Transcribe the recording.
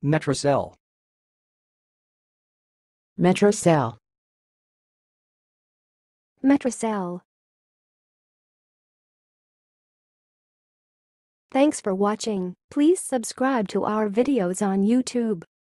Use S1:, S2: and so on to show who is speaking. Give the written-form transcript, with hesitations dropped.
S1: metrocele,
S2: metrocele,
S3: metrocele. Thanks for watching. Please subscribe to our videos on YouTube.